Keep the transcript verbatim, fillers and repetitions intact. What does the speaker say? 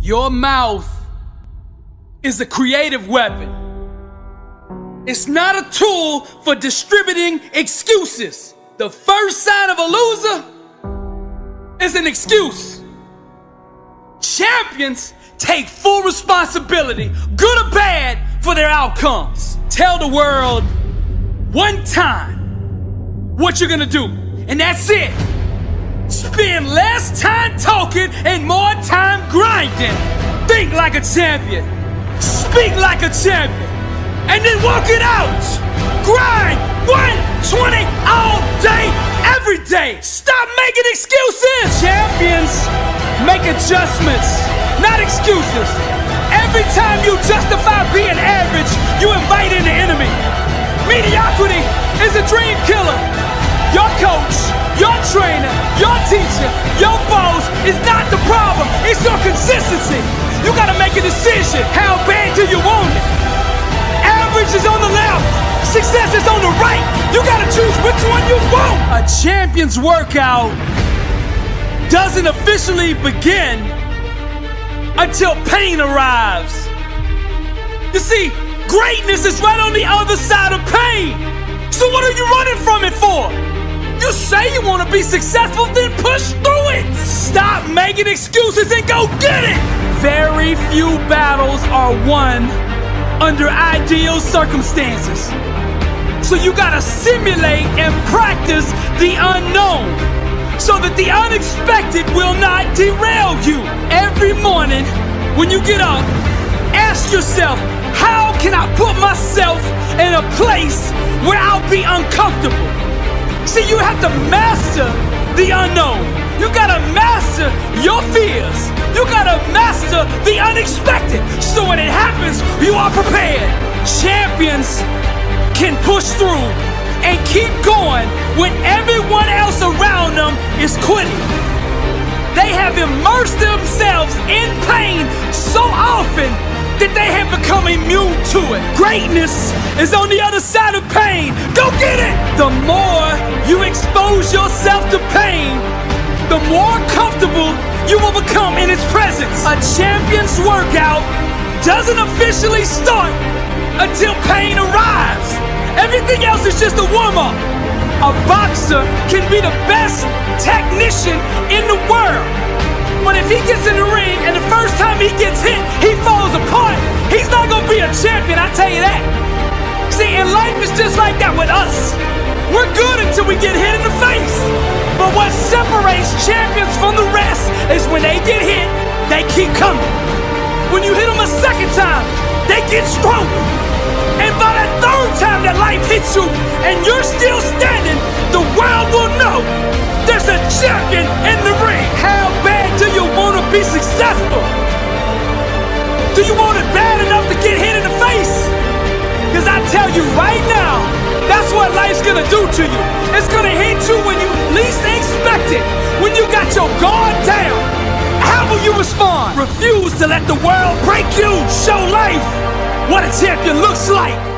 Your mouth is a creative weapon. It's not a tool for distributing excuses. The first sign of a loser is an excuse. Champions take full responsibility, good or bad, for their outcomes. Tell the world one time what you're gonna do, and that's it. Spend less time talking and more time grinding. Think like a champion. Speak like a champion. And then walk it out. Grind one twenty all day, every day. Stop making excuses. Champions make adjustments, not excuses. Every time you justify being average, you invite in the enemy. Mediocrity is a dream killer. Your coach, your trainer, your teacher, your boss is not the problem. It's your consistency. You gotta make a decision. How bad do you want it? Average is on the left. Success is on the right. You gotta choose which one you want. A champion's workout doesn't officially begin until pain arrives. You see, greatness is right on the other side of pain. So what are you running from it for? You say you want to be successful, then push through it. Stop making excuses and go get it. Very few battles are won under ideal circumstances. So you gotta simulate and practice the unknown so that the unexpected will not derail you. Every morning when you get up, ask yourself, how can I put myself in a place where I'll be uncomfortable? See, you have to master the unknown. You gotta master your fears. You gotta master the unexpected. So when it happens, you are prepared. Champions can push through and keep going when everyone else around them is quitting. They have immersed themselves in pain so often that they have become immune to it. Greatness is on the other side of pain. Go get it! The more you expose yourself to pain, the more comfortable you will become in its presence. A champion's workout doesn't officially start until pain arrives. Everything else is just a warm-up. A boxer can be the best technician in the world, but if he gets in the ring and the first time he gets hit, he falls apart, he's not gonna be a champion, I tell you that. See, in life it's just like that with us. We're good until we get hit in the face. But what separates champions from the rest is when they get hit, they keep coming. When you hit them a second time, they get stronger. And by the third time that life hits you and you're still standing, the world will know there's a champion in the ring. How bad do you want to be successful? Do you want it bad enough to get hit in the face? Because I tell you right now, that's what life's gonna do to you. It's gonna hit you when you least expect it. When you got your guard down, how will you respond? Refuse to let the world break you. Show life what a champion looks like.